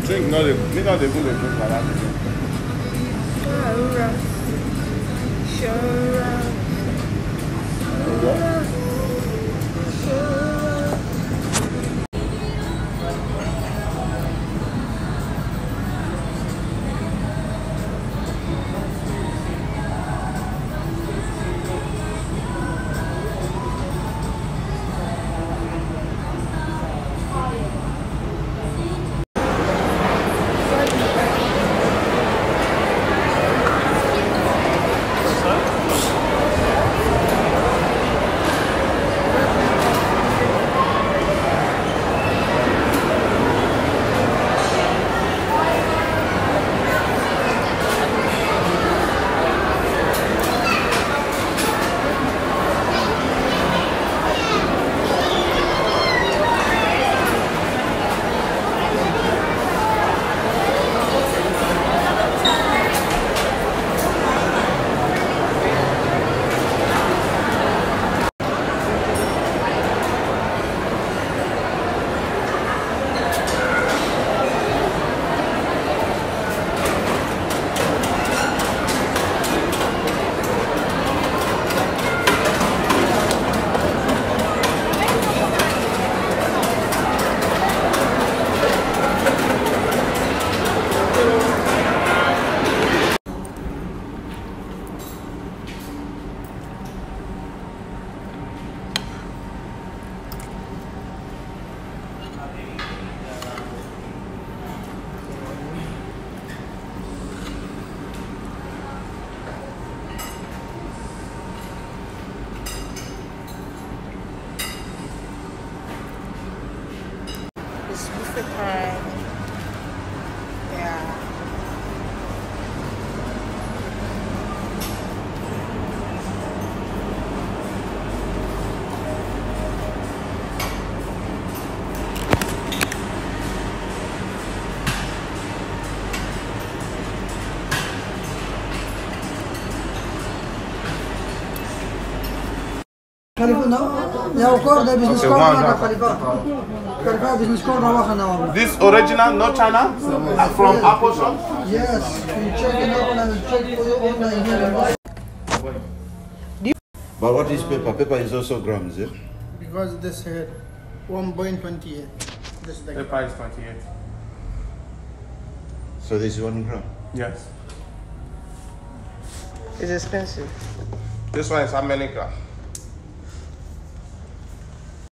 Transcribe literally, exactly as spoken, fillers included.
drink, not the, me not the good drink like that. Sure. Sure. Buffet time. Yeah. This original, no China? Uh, from yes. Apple shop? Yes, you check it out and check for you online here. But what is paper? Paper is also grams, is it? Because this here, one point two eight. This the paper is twenty-eight. So this is one gram? Yes. It's expensive. This one is how many grams?